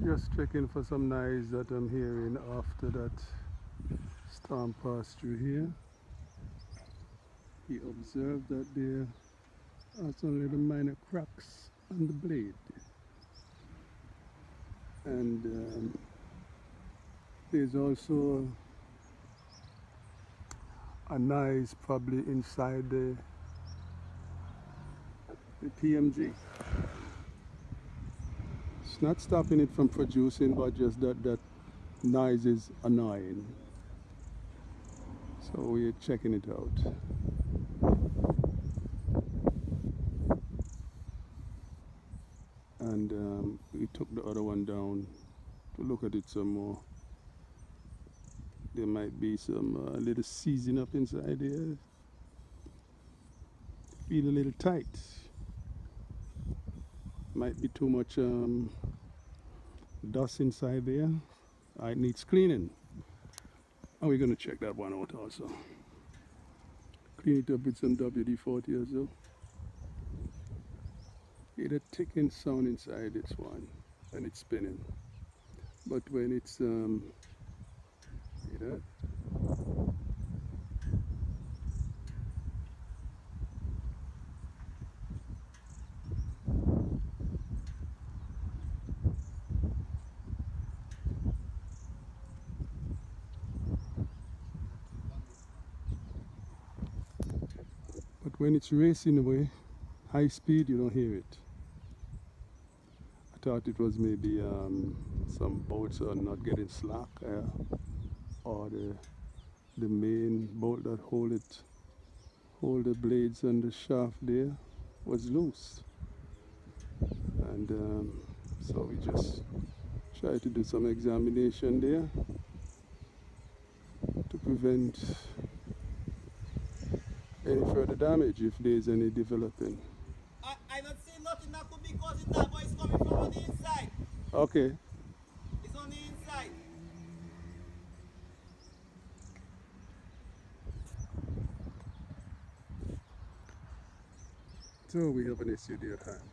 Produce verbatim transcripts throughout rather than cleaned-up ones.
Just checking for some noise that I'm hearing after that storm passed through here. He observed that there are some little minor cracks on the blade, and um, there's also a noise probably inside the, the P M G. It's not stopping it from producing, but just that that noise is annoying. So we're checking it out. And um, we took the other one down to look at it some more. There might be some uh, little seizing up inside there. Feel a little tight. Might be too much um, dust inside there. It needs cleaning. And we're going to check that one out also. Clean it up with some W D forty or so. Get a ticking sound inside this one when it's spinning. But when it's, um, see that? But when it's racing away, high speed, you don't hear it. I thought it was maybe um, some bolts are not getting slack, uh, or the the main bolt that hold it, hold the blades and the shaft there, was loose. And um, so we just try to do some examination there to prevent any further damage if there's any developing. I, I don't see nothing that could be causing that, but it's coming from on the inside. Okay. It's on the inside. So we have an issue there at hand.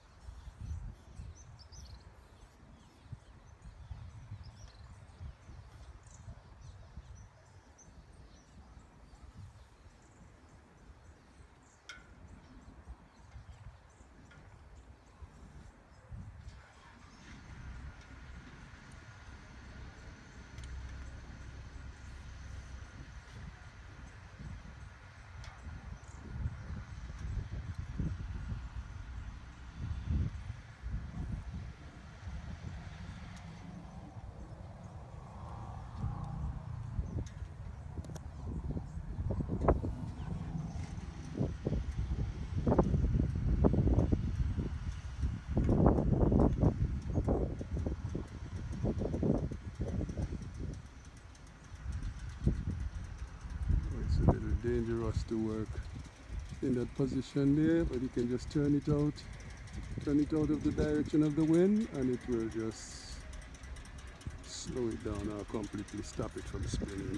Dangerous to work in that position there, but you can just turn it out, turn it out of the direction of the wind, and it will just slow it down or completely stop it from spinning.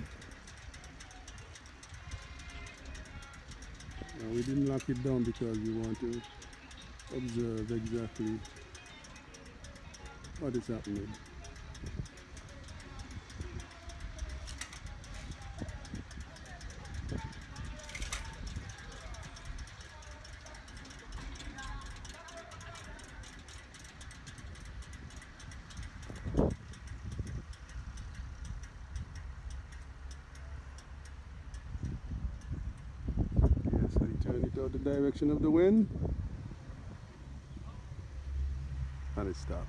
Now, we didn't lock it down because we want to observe exactly what is happening. Turn it out the direction of the wind, and it stops.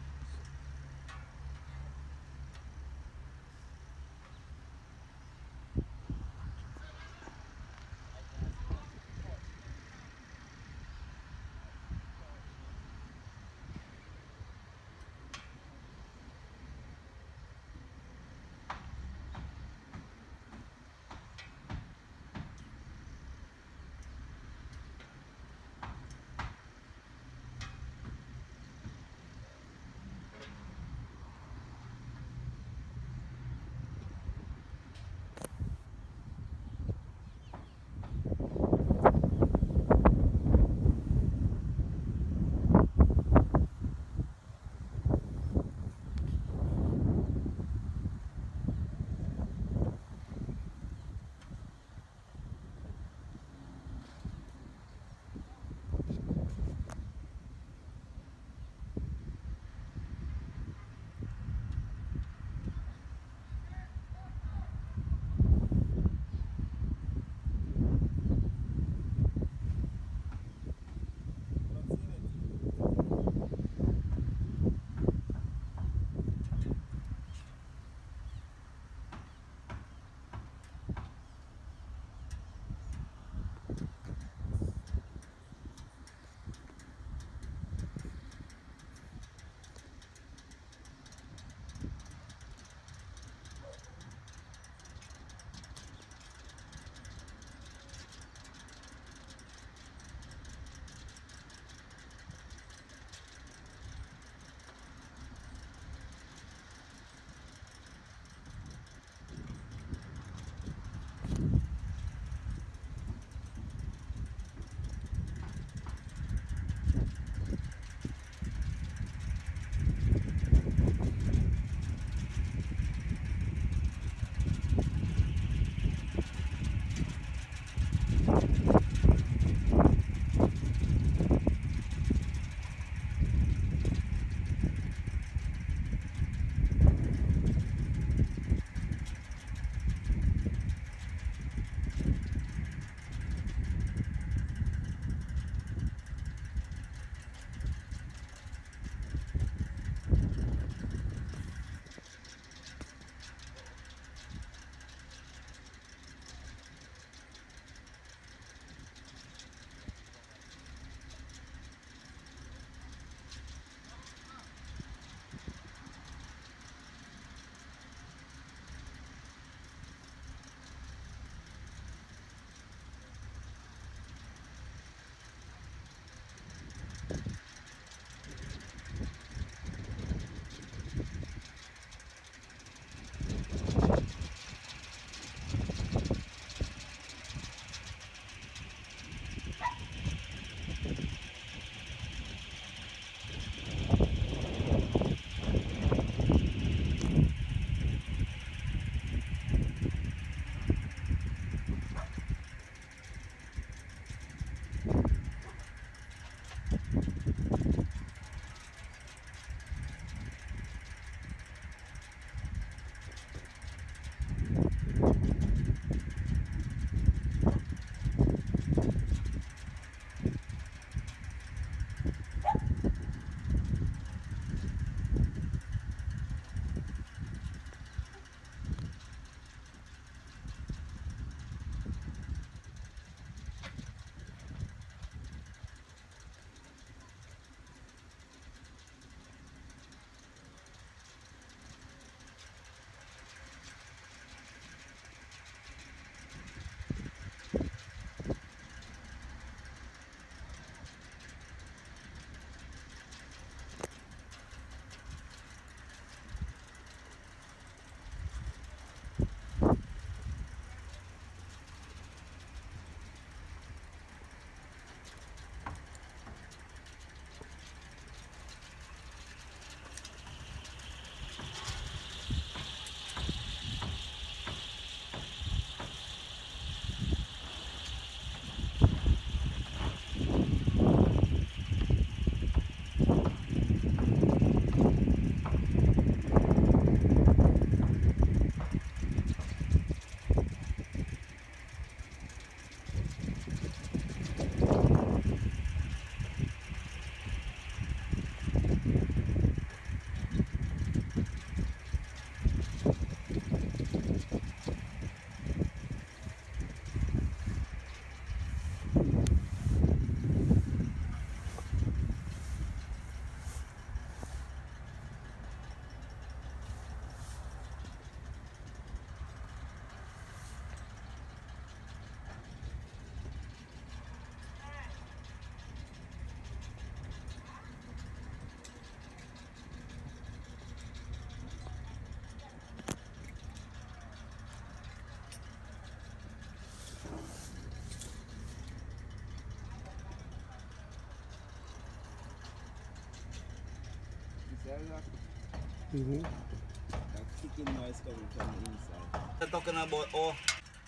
Mm-hmm. That ticking noise coming from the inside. They're talking about oh.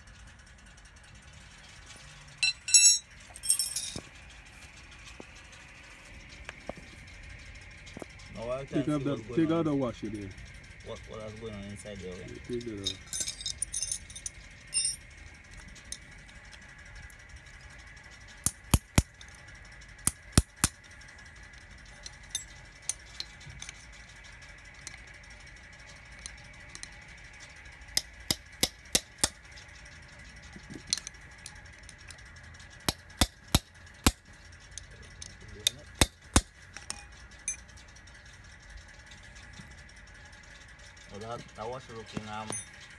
Now I Take can out see the what's going take on. out the washer there. What what is going on inside there? Right? Take that out. Oh, that that was looking um.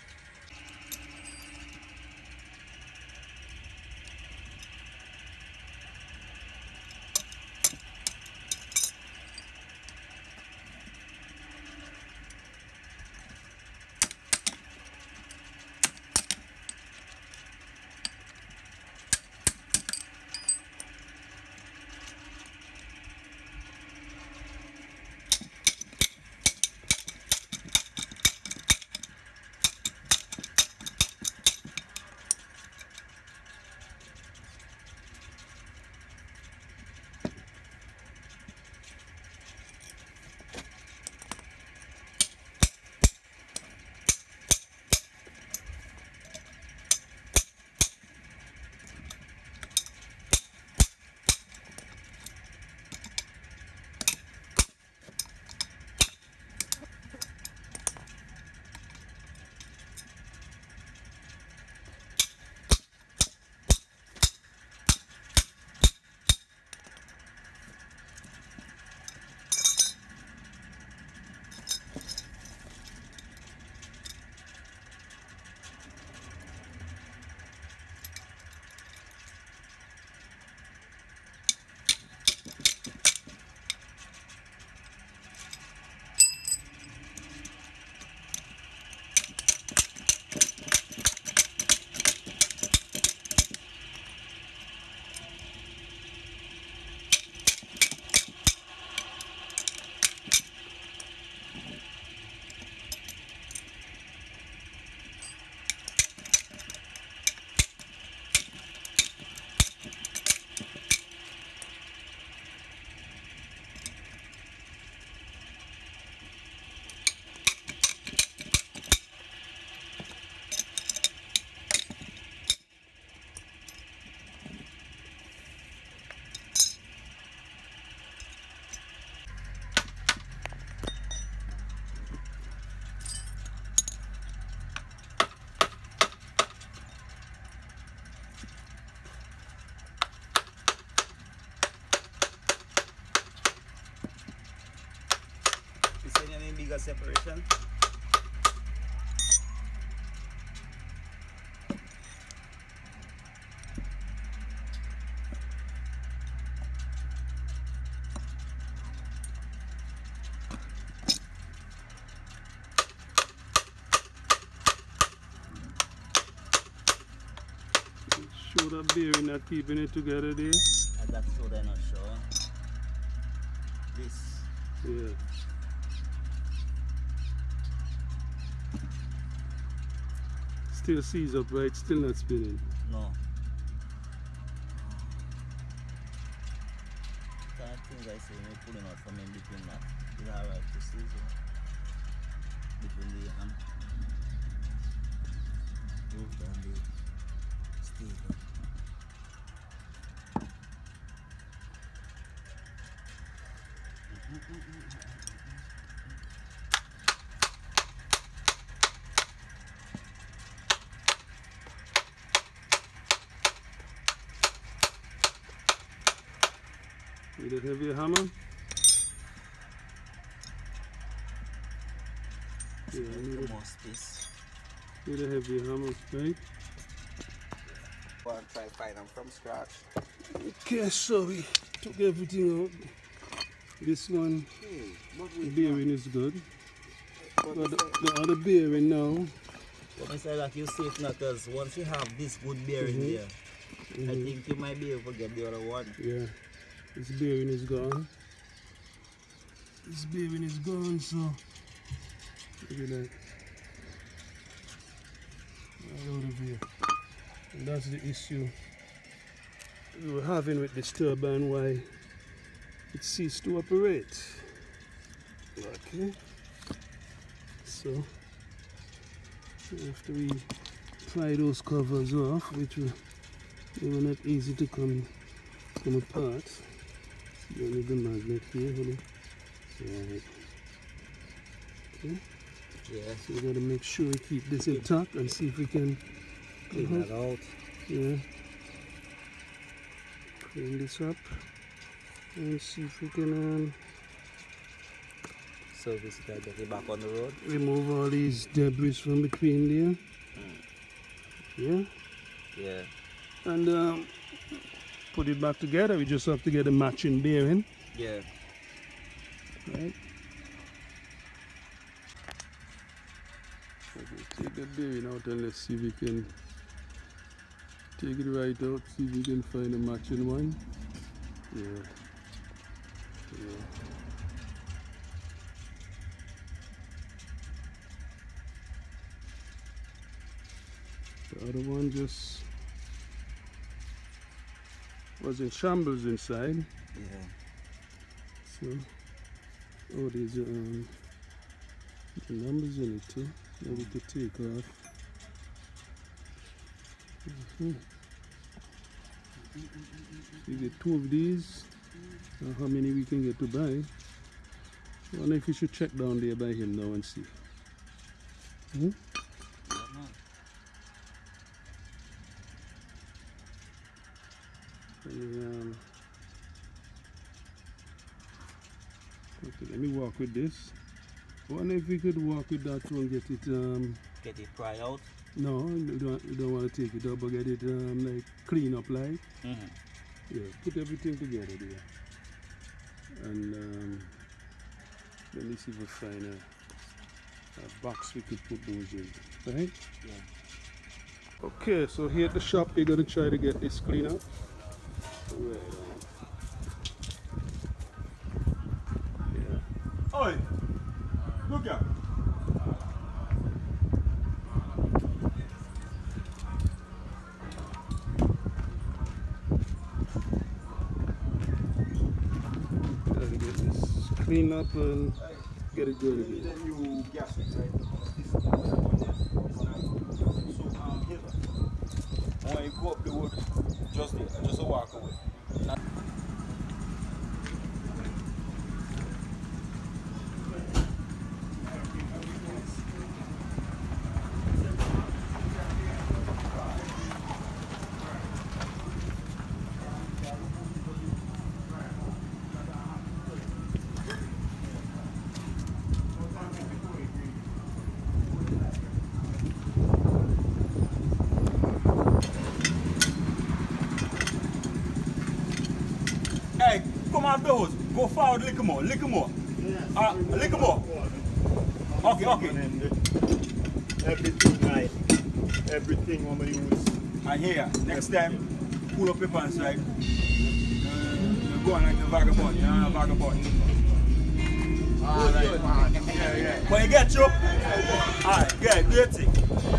You see any bigger separation? Show that bearing not keeping it together there. And that's what they're not showing. This. Yeah. Still sees up, right? Still not spinning. No. Kind of things I see when you're pulling out from in between that. It's alright to see so between the um move down the steel. Need a heavier hammer? Yeah, I need a, More space. need a heavier hammer, right? Go and try find them from scratch. Okay, so we took everything out. This one, Hey, but the we bearing is good. but But the, say- the other bearing now, But I say like you safe now because once you have this good bearing Mhm. there, I Mhm. think you might be able to get the other one. yeah, this bearing is gone. This bearing is gone, so look at that. Right out of here. And that's the issue we were having with this turbine, why it ceased to operate. Okay. So after we pry those covers off, which were, they were not easy to come come apart. See, I need the magnet here, hold on. Right. Okay. Yeah. So we gotta make sure we keep this intact and see if we can clean that out. Yeah. Clean this up and see if we can um, service it, get it back on the road. Remove all these debris from between there. Yeah. Yeah. And um, put it back together. We just have to get a matching bearing. Yeah. Right. Okay, take that bearing out and let's see if we can take it right out, see if we can find a matching one. Yeah. Yeah. The other one just was in shambles inside. Yeah. So, oh, there's um, the numbers in it too. Maybe to take off. Mm-hmm. So you get two of these. Uh, how many we can get to buy? I wonder if you should check down there by him now and see. Hmm? And, um, okay, let me walk with this. I wonder if we could walk with that one, get it um Get it pry out? no, you don't, you don't want to take it up, but get it um like clean up like. Mm-hmm. Yeah, put everything together there. And um, let me see if we find a, a box we could put those in. Right? Yeah. Okay, so here at the shop we're gonna try to get this clean up. Right. Yeah. Oi! Look at. Gotta get this clean up and get it good again. Then you gas it, right? So, um, when you go up the wood, just there, just a walk away. Not Hey, come out those. Go forward, little more, little more. Uh, little more. Okay, okay. Everything right. Everything I'm gonna use. And here, next time, pull up your pants, right? Uh, go on like a vagabond, you know, a vagabond. Alright, man. Yeah, yeah. But you get you? Alright, good, great thing.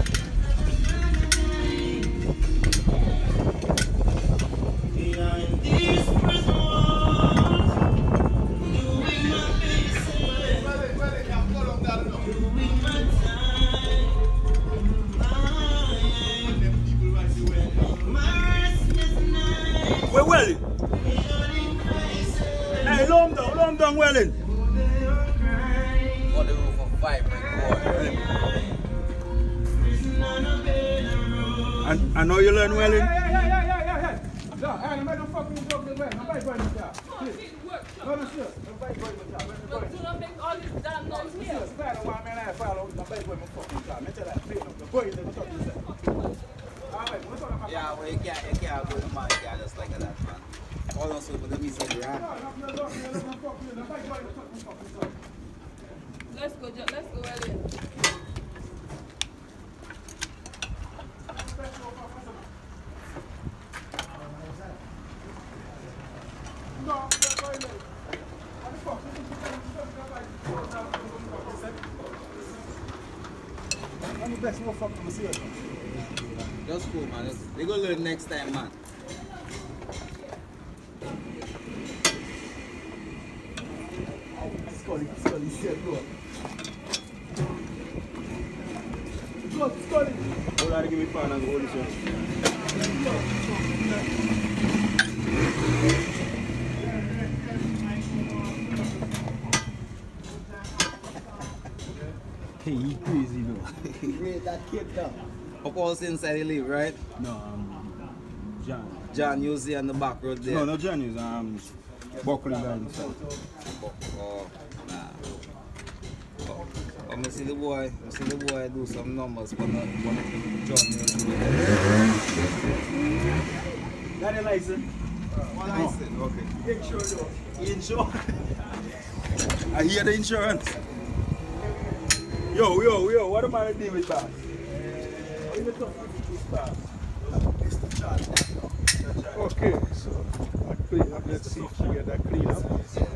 We're welling. Hey, low him down, low him down, welling. On the roof of five, my God. And I know you learn welling. Hey, hey, hey, hey, hey, hey. No, hey, I'm not fucking joke this way. I'm not going to job. No, no, sir. I'm not going to job. But do not make all this damn noise here. I don't want man, I follow. I'm not going to fucking job. I tell that clean up the boys and talk to you. All right, what's on the Yeah, well, you can't, you can't go to man, you can't just like that, man. All on super, the missing the hand. Let's go, Jo- let's go, Elliot. No, I'm not going to. What the fuck? I'm the best motherfucker to see it. That's cool, man. That's, we gonna learn next time, man. Scully, Scully, said go. Go, Scully. Hold on, give me pan and hold this one. Hey, he crazy though. Wait, that kid down. Of course, inside he live, right? No, um, John. John, you see on the back road there. No, no John is um, Buckley guy inside. Oh, oh, nah. Oh, I'm gonna see the boy, I see the boy do some numbers for the, for the John. Got a license? One license, okay. Insurance though. Insurance? I hear the insurance. Yo, yo, yo, what am I doing with that? Okay, so I clean up. Let's see if we get that clean up.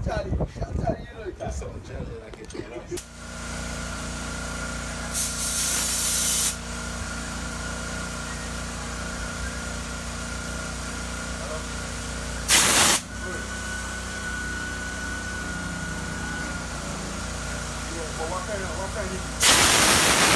What kind of, what kind of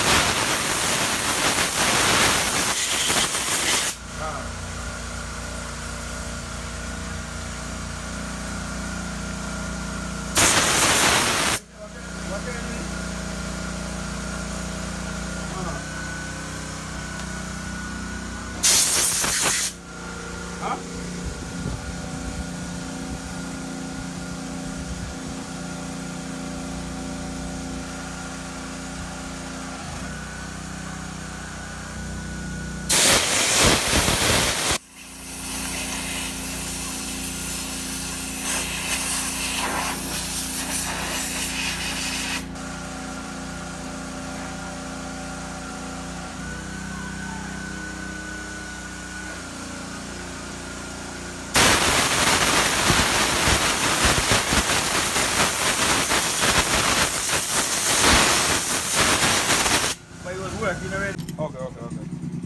Working already? Okay, okay, okay.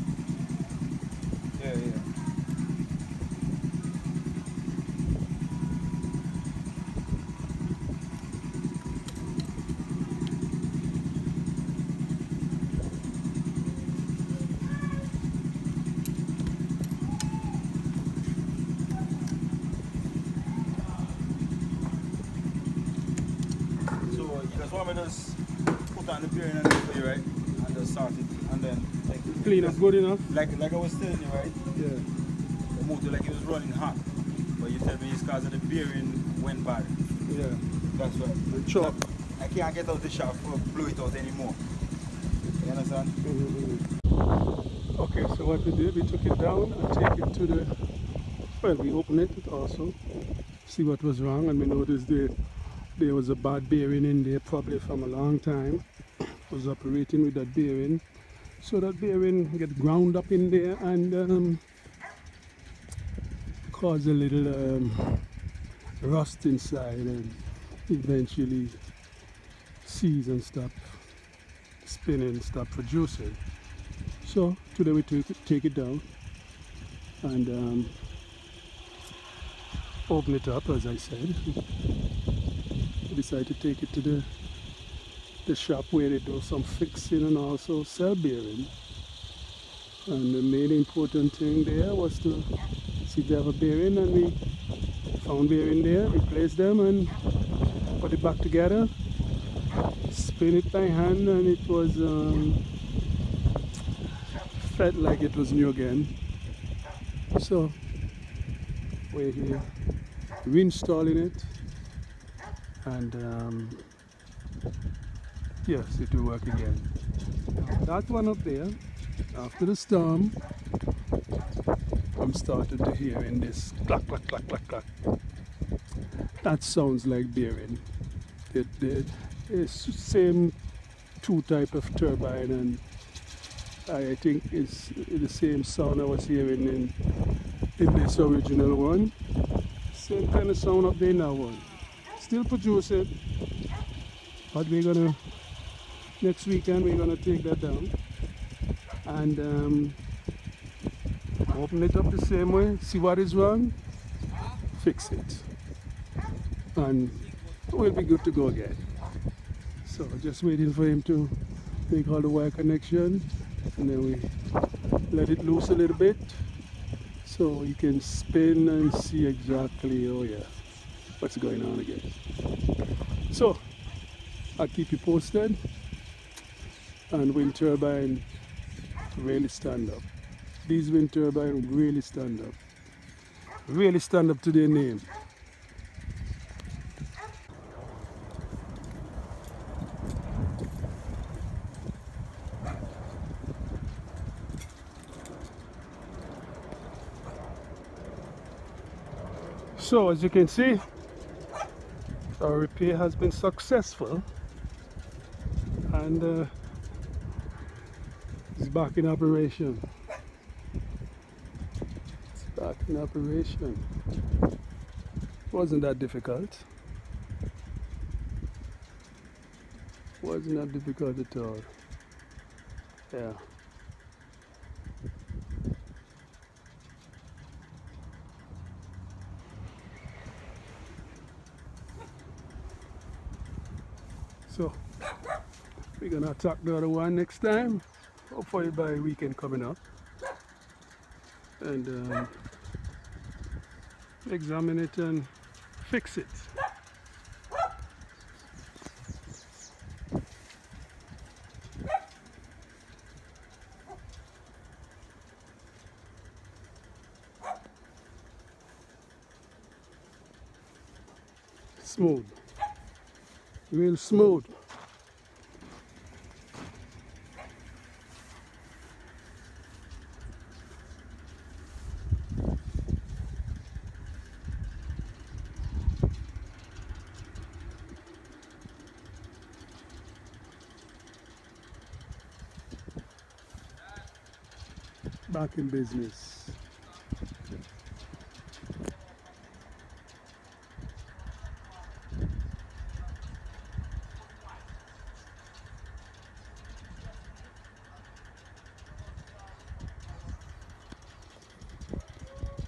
Yeah, yeah. So you just want me to just put on the bearing and everything, right? And just start it, and then like Clean up good enough? like like I was telling you, right? Yeah. The motor like it was running hot, but you tell me it's because of the bearing went bad. Yeah. That's right. The chop. I can't get out the shaft or blow it out anymore. You understand? Mm-hmm. Okay, so what we did, we took it down and take it to the, well, we opened it also, see what was wrong, and we noticed that there was a bad bearing in there, probably from a long time. Was operating with that bearing. So that bearing get ground up in there and um, cause a little um, rust inside and eventually seize and stop spinning, stop producing. So today we took it, take it down and um, open it up, as I said. We decided to take it to the the shop where they do some fixing and also sell bearing. And the main important thing there was to see if they have a bearing, and we found bearing there, replaced them and put it back together, spin it by hand, and it was um, felt like it was new again. So we're here reinstalling it, and um, yes, it will work again. That one up there, after the storm, I'm starting to hear in this clack, clack, clack, clack, clack. That sounds like bearing. It, it, it's the same two type of turbine, and I think it's the same sound I was hearing in, in this original one. Same kind of sound up there in that one. Still producing, but we're gonna, next weekend we're gonna take that down and um, open it up the same way, see what is wrong, fix it, and we'll be good to go again. So just waiting for him to make all the wire connection, and then we let it loose a little bit so you can spin and see exactly, oh yeah, what's going on again. So I'll keep you posted, and wind turbine really stand up. These wind turbine really stand up. Really stand up to their name. So as you can see, our repair has been successful, and uh, it's back in operation. It's back in operation. Wasn't that difficult. Wasn't that difficult at all. Yeah. So we're gonna attack the other one next time, hopefully by weekend coming up, and um, examine it and fix it. Smooth, real smooth. Back in business.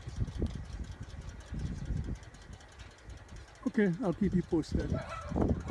Okay, I'll keep you posted.